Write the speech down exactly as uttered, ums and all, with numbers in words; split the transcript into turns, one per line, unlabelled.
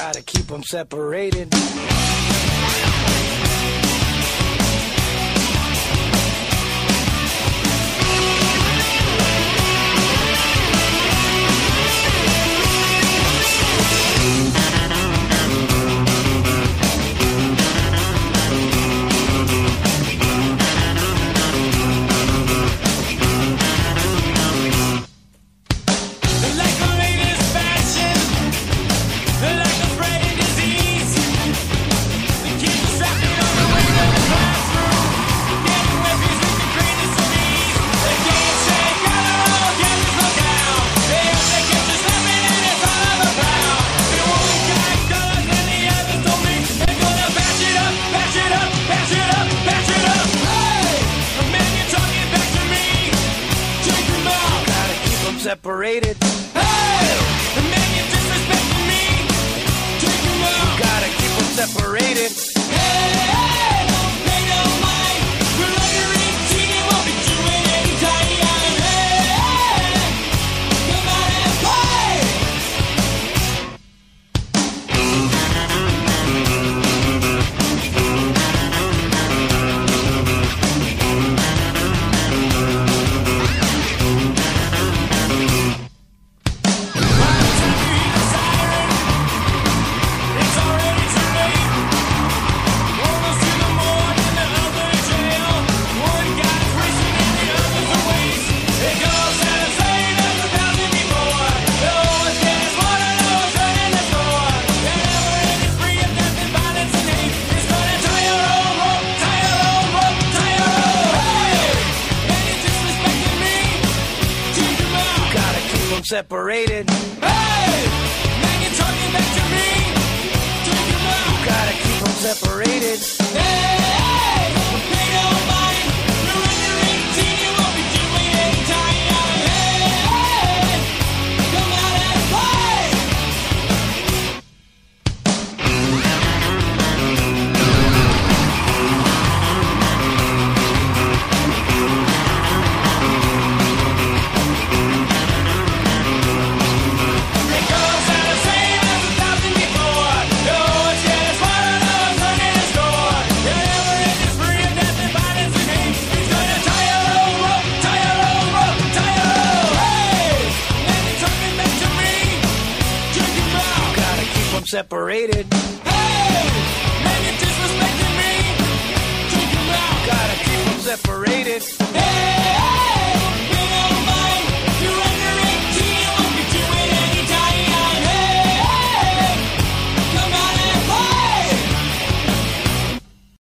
Gotta keep them separated. Separated. Hey! The man you disrespecting me. Take him out. Gotta keep them separated. Hey, hey, don't pay no mind. We're like a routine, it won't be doing any time. Hey, hey, come out and play. Separated. Hey! Man, you're talking back to me. Take him out. Gotta keep them separated. Hey! Hey! Don't pay no mind. We're under eighteen, you won't be doing any time. Hey! Hey! Come out and play. Separated. Hey! Man, you're disrespecting me. Take him out. Gotta keep them separated. Hey!